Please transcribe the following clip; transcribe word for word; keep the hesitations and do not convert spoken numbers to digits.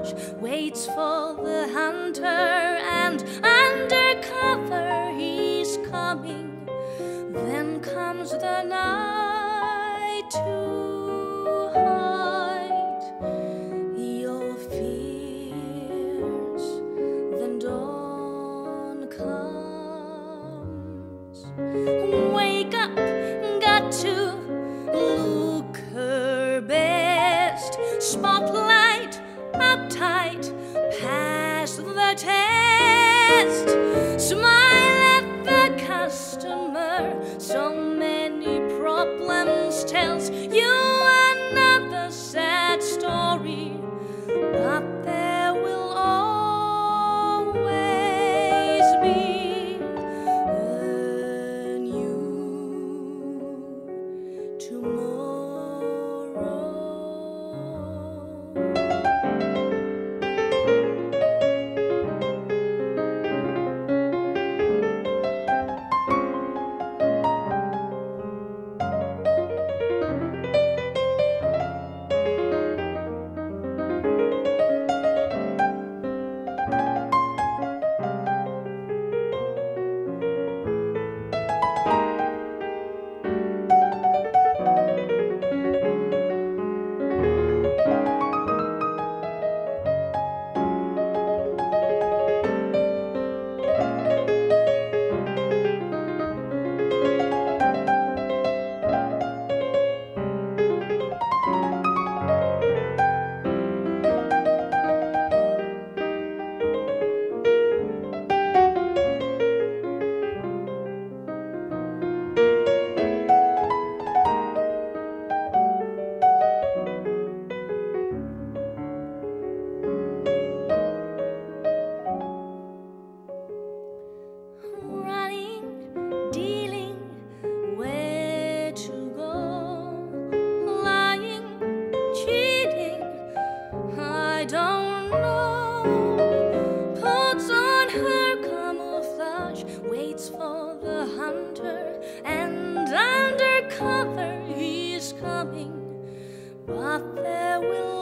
camouflage, waits for the hunter, and undercover he's coming. Then comes the night to hide your fears. Then dawn comes. Wake up, got to look her best. Spotlight uptight, pass the test. Smile at the customer. So many problems tells you another sad story, but there will always be a new tomorrow. Waits for the hunter, and undercover he is coming, but there will